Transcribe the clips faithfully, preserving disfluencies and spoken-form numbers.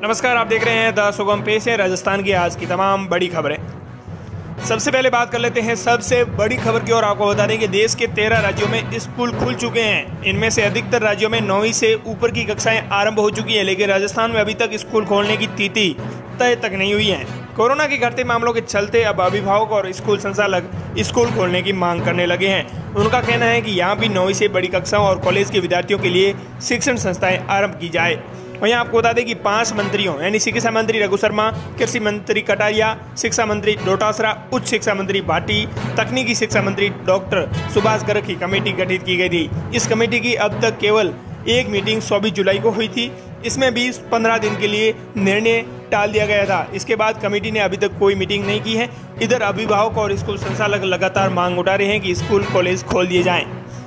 नमस्कार, आप देख रहे हैं द सुगम पेश है राजस्थान की आज की तमाम बड़ी खबरें। सबसे पहले बात कर लेते हैं सबसे बड़ी खबर की और आपको बता दें कि देश के तेरह राज्यों में स्कूल खुल चुके हैं। इनमें से अधिकतर राज्यों में नौवीं से ऊपर की कक्षाएं आरंभ हो चुकी हैं, लेकिन राजस्थान में अभी तक स्कूल खोलने की तिथि तय तक नहीं हुई है। कोरोना के घटते मामलों के चलते अब अभिभावक और स्कूल संचालक स्कूल खोलने की मांग करने लगे हैं। उनका कहना है कि यहाँ भी नौवीं से बड़ी कक्षाओं और कॉलेज के विद्यार्थियों के लिए शिक्षण संस्थाएं आरंभ की जाए। वहीं आपको बता दें कि पांच मंत्रियों यानी शिक्षा मंत्री रघु शर्मा, कृषि मंत्री कटारिया, शिक्षा मंत्री डोटासरा, उच्च शिक्षा मंत्री भाटी, तकनीकी शिक्षा मंत्री डॉक्टर सुभाष गर्ग की कमेटी गठित की गई थी। इस कमेटी की अब तक केवल एक मीटिंग चौबीस जुलाई को हुई थी। इसमें भी पंद्रह दिन के लिए निर्णय टाल दिया गया था। इसके बाद कमेटी ने अभी तक कोई मीटिंग नहीं की है। इधर अभिभावक और स्कूल संचालक लगातार मांग उठा रहे हैं कि स्कूल कॉलेज खोल दिए जाएं।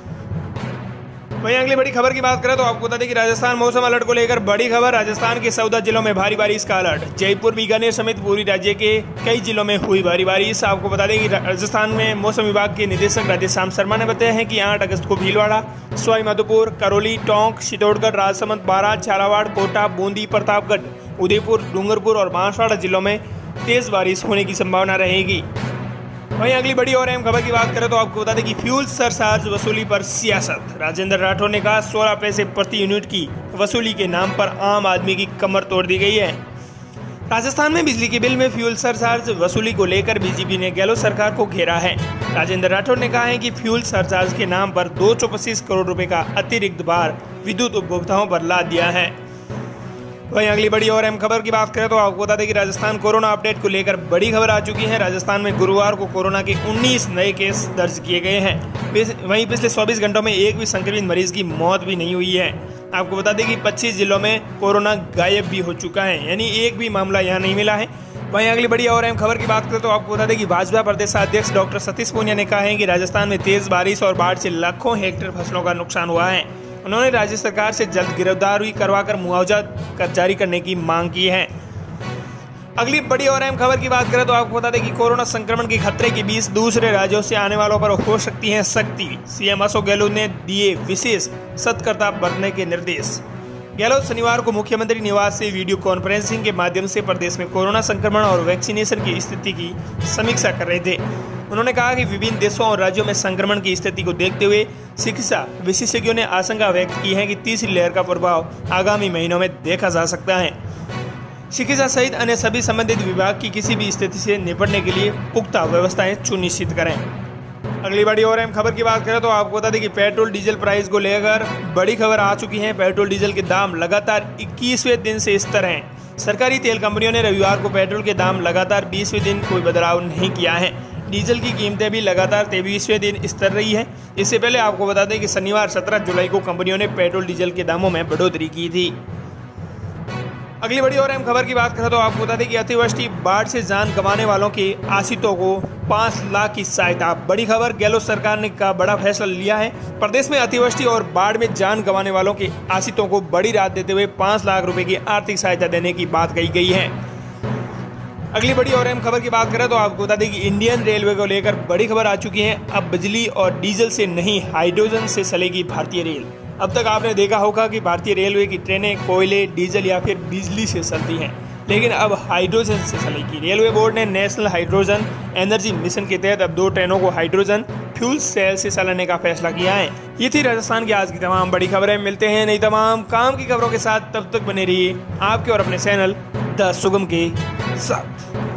वहीं अगली बड़ी खबर की बात करें तो आपको बता दें कि राजस्थान मौसम अलर्ट को लेकर बड़ी खबर। राजस्थान के चौदह जिलों में भारी बारिश का अलर्ट। जयपुर, बीकानेर समेत पूरी राज्य के कई जिलों में हुई भारी बारिश। आपको बता दें कि राजस्थान में मौसम विभाग के निदेशक राधेश्याम शर्मा ने बताया है कि आठ अगस्त को भीलवाड़ा, सवाई माधोपुर, करौली, टोंक, चित्तौड़गढ़, राजसमंद, बारां, झालावाड़, कोटा, बूंदी, प्रतापगढ़, उदयपुर, डूंगरपुर और बांसवाड़ा जिलों में तेज बारिश होने की संभावना रहेगी। वहीं अगली बड़ी और अहम खबर की बात करें तो आपको बता दें कि फ्यूल सरचार्ज वसूली पर सियासत। राजेंद्र राठौर ने कहा सोलह पैसे प्रति यूनिट की वसूली के नाम पर आम आदमी की कमर तोड़ दी गई है। राजस्थान में बिजली के बिल में फ्यूल सरचार्ज वसूली को लेकर बीजेपी ने गहलोत सरकार को घेरा है। राजेंद्र राठौर ने कहा है कि फ्यूल सरचार्ज के नाम पर दो सौ पच्चीस करोड़ रुपए का अतिरिक्त भार विद्युत उपभोक्ताओं पर लाद दिया है। वहीं अगली बड़ी और अहम खबर की बात करें तो आपको बता दें कि राजस्थान कोरोना अपडेट को लेकर बड़ी खबर आ चुकी है। राजस्थान में गुरुवार को कोरोना के उन्नीस नए केस दर्ज किए गए हैं। वहीं पिछले चौबीस घंटों में एक भी संक्रमित मरीज की मौत भी नहीं हुई है। आपको बता दें कि पच्चीस जिलों में कोरोना गायब भी हो चुका है, यानी एक भी मामला यहाँ नहीं मिला है। वहीं अगली बड़ी और अहम खबर की बात करें तो आपको बता दें कि भाजपा प्रदेश अध्यक्ष डॉक्टर सतीश पूनिया ने कहा है कि राजस्थान में तेज बारिश और बाढ़ से लाखों हेक्टेयर फसलों का नुकसान हुआ है। उन्होंने राज्य सरकार से जल्द गिरफ्तारी करवाकर मुआवजा कर जारी करने की मांग की है। अगली बड़ी और अहम खबर की बात करें तो आपको बता दें कि कोरोना संक्रमण के खतरे के बीच दूसरे राज्यों से आने वालों पर हो सकती है सख्ती। सीएम अशोक गहलोत ने दिए विशेष सतर्कता बरतने के निर्देश। गहलोत शनिवार को मुख्यमंत्री निवास से वीडियो कॉन्फ्रेंसिंग के माध्यम से प्रदेश में कोरोना संक्रमण और वैक्सीनेशन की स्थिति की समीक्षा कर रहे थे। उन्होंने कहा कि विभिन्न देशों और राज्यों में संक्रमण की स्थिति को देखते हुए चिकित्सा विशेषज्ञों ने आशंका व्यक्त की है कि तीसरी लहर का प्रभाव आगामी महीनों में देखा जा सकता है। चिकित्सा सहित अन्य सभी संबंधित विभाग की किसी भी स्थिति से निपटने के लिए पुख्ता व्यवस्थाएं सुनिश्चित करें। अगली बड़ी और अहम खबर की बात करें तो आपको बता दें कि पेट्रोल डीजल प्राइस को लेकर बड़ी खबर आ चुकी है। पेट्रोल डीजल के दाम लगातार इक्कीसवें दिन से स्थिर हैं। सरकारी तेल कंपनियों ने रविवार को पेट्रोल के दाम लगातार बीसवें दिन कोई बदलाव नहीं किया है। डीजल की कीमतें भी लगातार तेईसवें दिन स्थिर रही है। इससे पहले आपको बता दें कि शनिवार सत्रह जुलाई को कंपनियों ने पेट्रोल डीजल के दामों में बढ़ोतरी की थी। अगली बड़ी और अहम खबर की बात करें तो आपको बता दें कि अतिवृष्टि बाढ़ से जान गंवाने वालों के आश्रितों को पाँच लाख की सहायता। बड़ी खबर, गहलोत सरकार ने का बड़ा फैसला लिया है। प्रदेश में अतिवृष्टि और बाढ़ में जान गंवाने वालों के आश्रितों को बड़ी राहत देते हुए पाँच लाख रुपए की आर्थिक सहायता देने की बात कही गई है। अगली बड़ी और अहम खबर की बात करें तो आपको बता दें कि इंडियन रेलवे को लेकर बड़ी खबर आ चुकी है। अब बिजली और डीजल से नहीं, हाइड्रोजन से चलेगी भारतीय रेल। अब तक आपने देखा होगा कि भारतीय रेलवे की ट्रेनें कोयले, डीजल या फिर बिजली से चलती हैं, लेकिन अब हाइड्रोजन से चलेगी। रेलवे बोर्ड ने नेशनल हाइड्रोजन एनर्जी मिशन के तहत अब दो ट्रेनों को हाइड्रोजन फ्यूल सेल से चलाने का फैसला किया है। ये थी राजस्थान की आज की तमाम बड़ी खबरें। मिलते हैं नई तमाम काम की खबरों के साथ, तब तक बने रहिए आपके और अपने चैनल द सुगम के साथ।